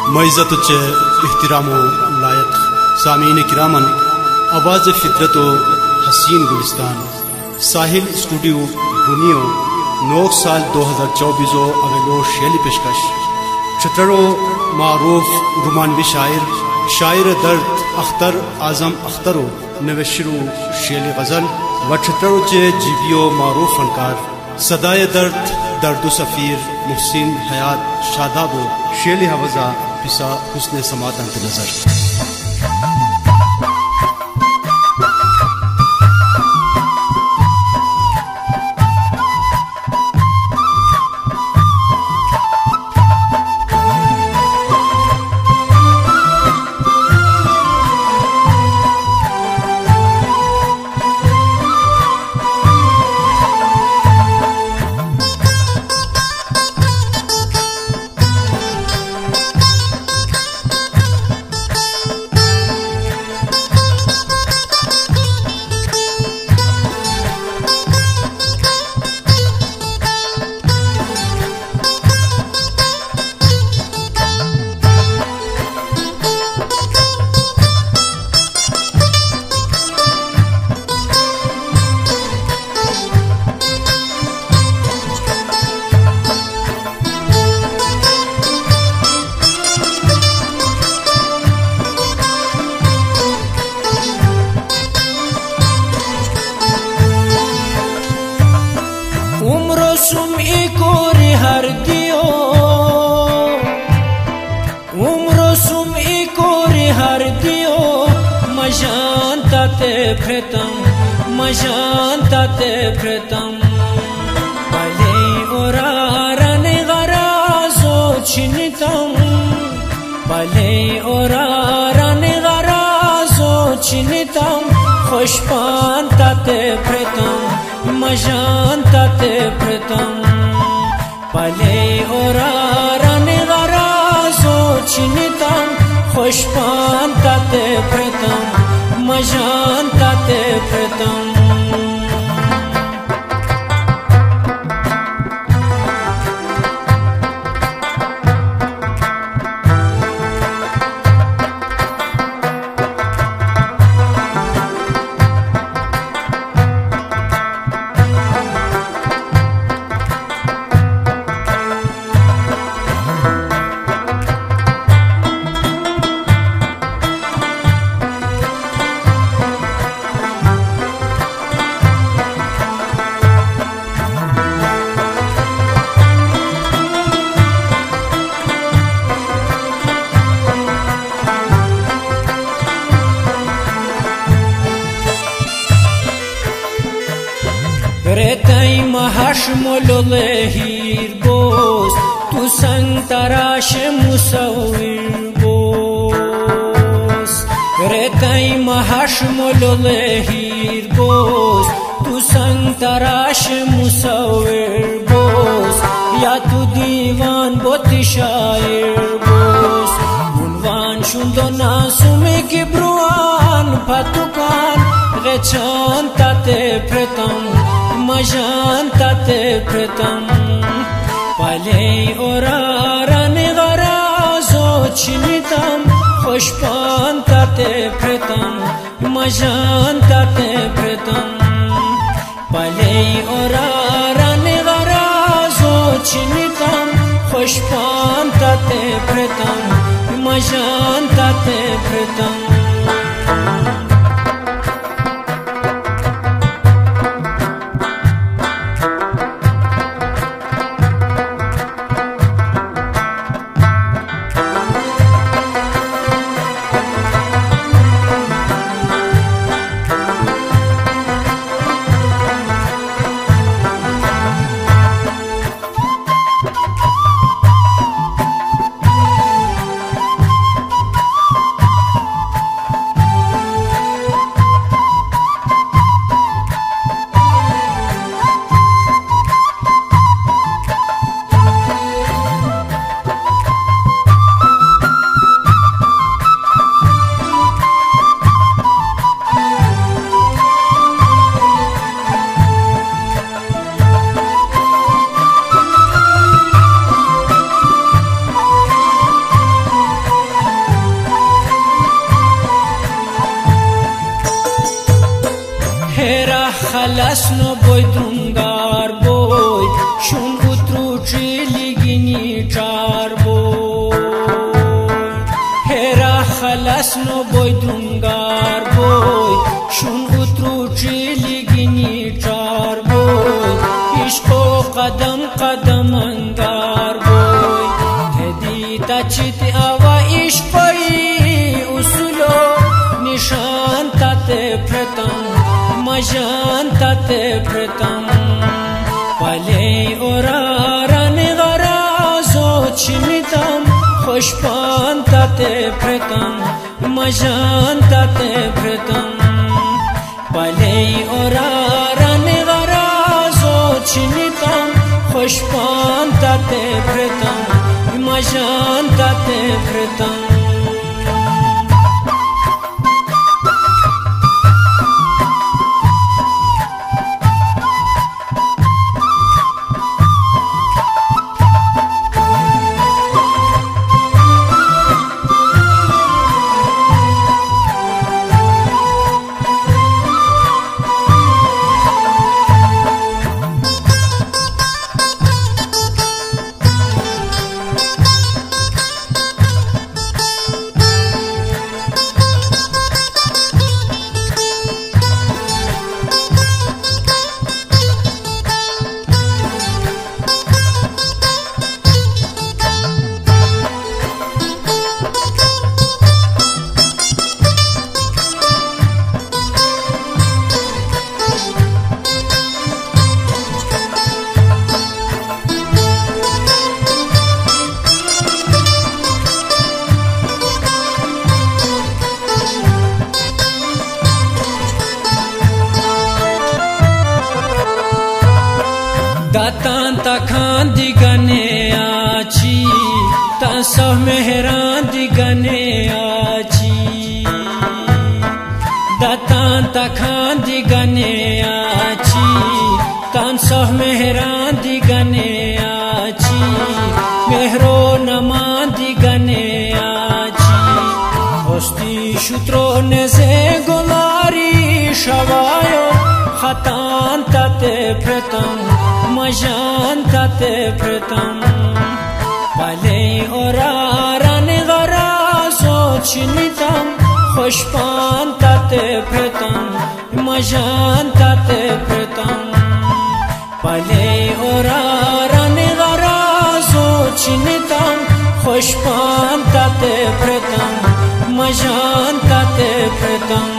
मइज़्ज़त च एहतिरामो लायक सामीन किरामन आवाज़ फितरत हसीन गुलिस्तान साहिल स्टूडियो बुनियो 9 साल 2024 अवेलो शेली पेशकश छतरो मारूफ रुमानवी शायर दर्द अख्तर आजम अख्तरो नवेशरू शेली गज़ल व छतरो चे जीवियो मारूफ फनकार सदाए दर्दु सफ़ीर मुहसिन हयात शादाबो शेली हवज़ा पिसा हुस्ने समात अंत नज़र मशांtate pretam bale orarane garazo chinitam bale orarane garazo chinitam khoshpantate pretam mashantate pretam bale orarane garazo chinitam khoshpantate pretam मशांtate प्रतम Retai mahashmololehir bos tu sang tarash musawir bos Retai mahashmololehir bos tu sang tarash musawir bos ya tu divan boti shair bos unvan shundo nasume kibruan patukan rechantate pretam मशांtate प्रतम पले orarane garazo chinitam khoshpantate प्रतम मशांtate प्रतम पले orarane garazo chinitam khoshpantate प्रतम मशांtate प्रतम خلاص نو بوی درنگار بوی شون اتروچی لگینی چار بوی هرا خلاص نو بوی درنگار بوی شون اتروچی لگینی چار بوی عشق قدم قدم انگار بوی تدی تچیت آوا عشقی اصولو نشان تاته پرتم مجان تاته پرتم پلی اوراران غرازو چمیتم خوشپان تاته پرتم مجان تاته پرتم پلی اوراران غرازو چمیتم خوشپان تاته پرتم مجان تاته پرتم दातान तखान दिगने आची तासह मेहरान दिगने आची दातान तखान दिगने आची तासह मेहरान दिगने आची मेहरो नमान दिगने आची होस्ती शुत्रो नजे गोलारी शवायो खतान tate pretam majan tate pretam palei oraran garazo chinitam khoshpan tate pretam majan tate pretam palei oraran garazo chinitam khoshpan tate pretam majan tate pretam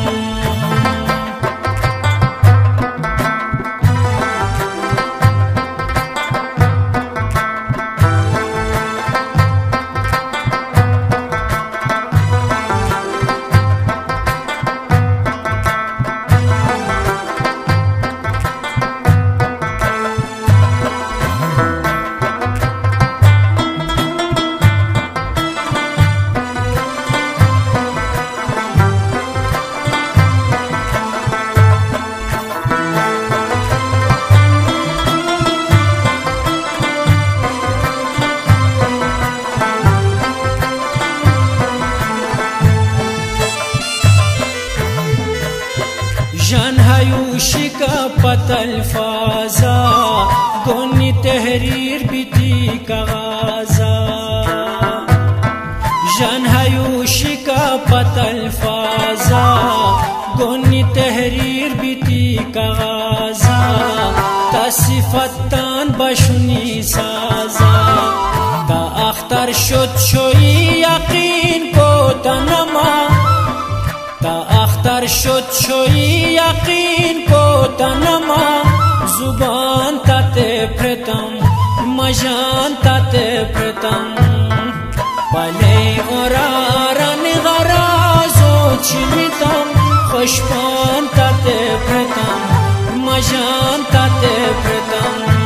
جان هایوشی کا پتل فازا گونی تحریر بیتی کاغازا جان هایوشی کا پتل فازا گونی تحریر بیتی کاغازا تا صفتان بشونی سازا تا اختر شد شوی یقین کو تنما تا اختر شد شوی یقین کو تنما زبان تاته پرتم مجان تاته پرتم پلی اوراران غرازو چمیتم خوشپان تاته پرتم مجان تاته پرتم